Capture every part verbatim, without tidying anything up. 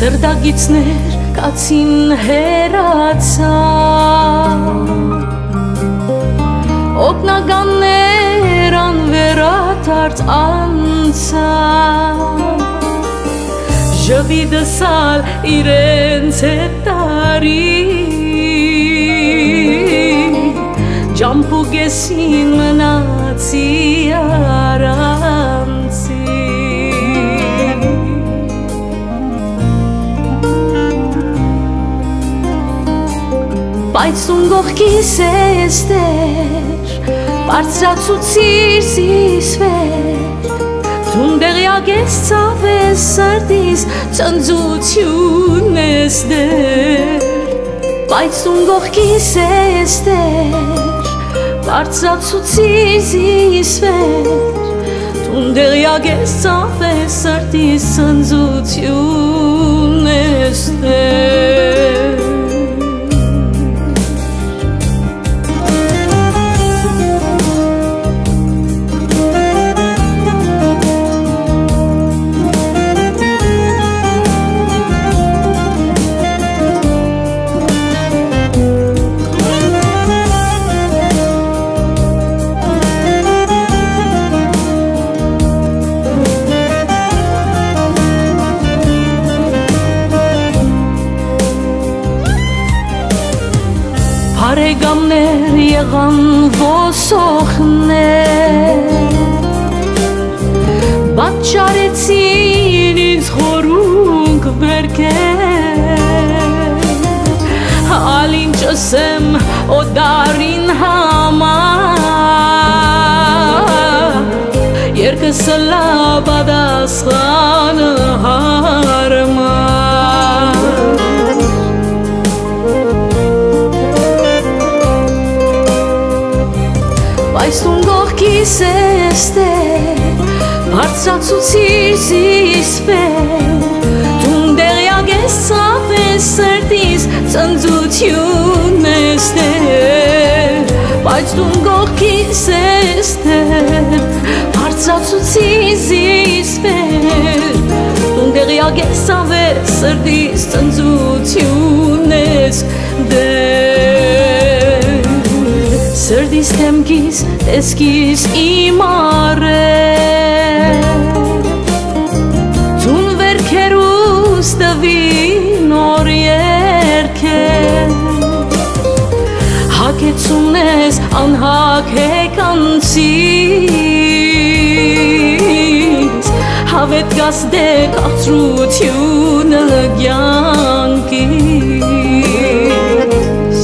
Սրտագիցներ կացին հերացա Օգնականներ անվերադարձ անցա Ժպիտը սալ իրենց հետ տարի Ջամփուկեսին մնացի առանցի Բայց ում գողքիս ես դեր Բարձրացուցիր զիսվեր Դուն դեղյակ ես ծավես սրտիս Ծնծություն ես դեր Բայց ում գողքիս ես դեր Բարձրացուցիր զիսվեր Դուն դեղյակ ես ծավես սրտիս Ծնծություն ես դեր Բարեկամներ եղան ոսոխներ Պատճառեցին ինձ խորունկ բերքեր Ալին ճսեմ օդարին համար Երկս լա պատասխանը հարմար Բայց դուն գողքիս ես դեր Բարձրացուցիր զիսվեր Դուն դեղյակ ես ծավես սրտիս Ծնծություն ես դեր Բայց դուն գողքիս ես դեր Բարձրացուցիր զիսվեր Դուն դեղյակ ես ծավես սրտիս Ծնծություն ես դեր Սրդիս թեմքիս, տեսքիս իմ առեր Ձուն վերքերուս տվին օր երկեր Հակեցուն ես անհակեք անցից Հավետ գաս դեք աղծրությունը գյանքից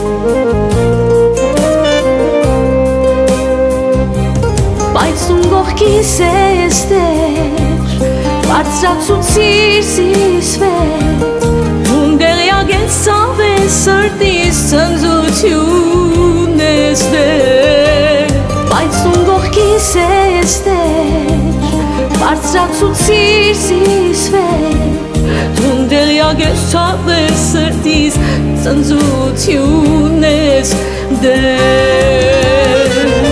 Բայց ում գողքիս ես դեր Բարձրացուցիր զիսվեր Դուն դեղյակ ես ծավես սրտիս Ծնծություն ես դեր Բայց ում գողքիս ես դեր Բարձրացուցիր զիսվեր Դուն դեղյակ ես ծավես սրտիս Ծնծություն ես դեր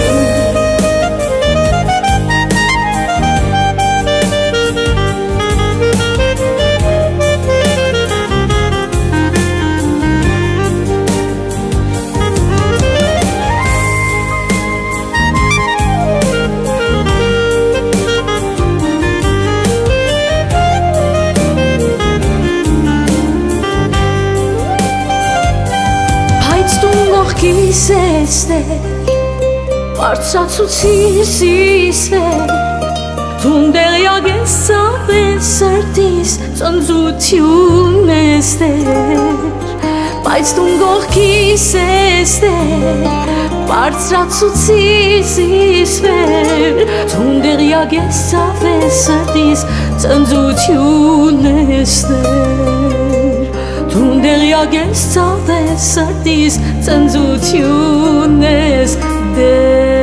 Գողքիս ես դեր Բարձրացուցիր զիսվեր Դուն դեղյակ ես ծավես սրտիս Ծնծություն ես դեր Բայց դուն գողքիս ես դեր Բարձրացուցիր զիսվեր Դուն դեղյակ ես ծավես սրտիս Ծնծություն ես դեր Դուն դեղյակ ես ծավես սրտիս Ծնծություն ես դեր